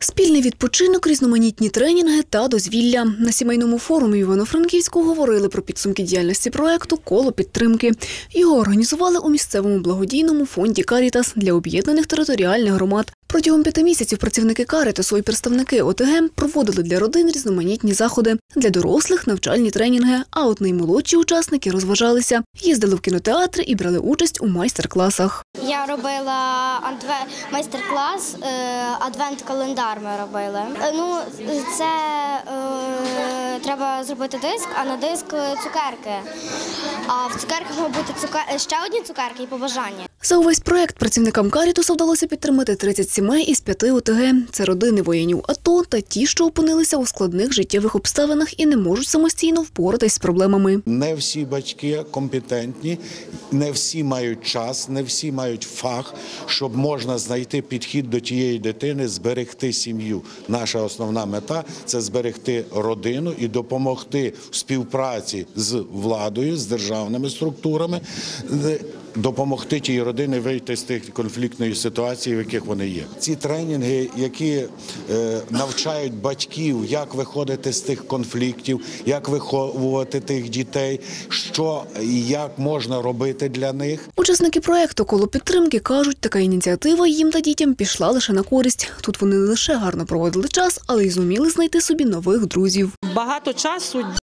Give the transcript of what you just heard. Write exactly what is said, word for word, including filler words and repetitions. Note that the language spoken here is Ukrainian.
Спільний відпочинок, різноманітні тренінги та дозвілля. На сімейному форумі в Івано-Франківську говорили про підсумки діяльності проєкту «Коло підтримки». Його організували у місцевому благодійному фонді «Карітас» для об'єднаних територіальних громад. Протягом п'яти місяців працівники «Карітасу» і представники О Те Ге проводили для родин різноманітні заходи. Для дорослих – навчальні тренінги, а от наймолодші учасники розважалися. Їздили в кінотеатри і брали участь у майстер-класах. Я робила майстер-клас, адвент-календар ми робили. Ну, це е, треба зробити диск, а на диск цукерки. А в цукерках мають бути цукер... ще одні цукерки і побажання. За увесь проєкт працівникам «Карітасу» вдалося підтримати тридцять сімей із п'яти О Те Ге. Це родини воїнів АТО та ті, що опинилися у складних життєвих обставинах і не можуть самостійно впоратись з проблемами. Не всі батьки компетентні, не всі мають час, не всі мають фах, щоб можна знайти підхід до тієї дитини, зберегти сім'ю. Наша основна мета – це зберегти родину і допомогти в співпраці з владою, з державними структурами, допомогти тій родині вийти з тих конфліктної ситуації, в яких вони є. Ці тренінги, які е, навчають батьків, як виходити з тих конфліктів, як виховувати тих дітей, що і як можна робити для них. Учасники проєкту «Коло підтримки» кажуть, така ініціатива їм та дітям пішла лише на користь. Тут вони не лише гарно проводили час, але й зуміли знайти собі нових друзів. Багато часу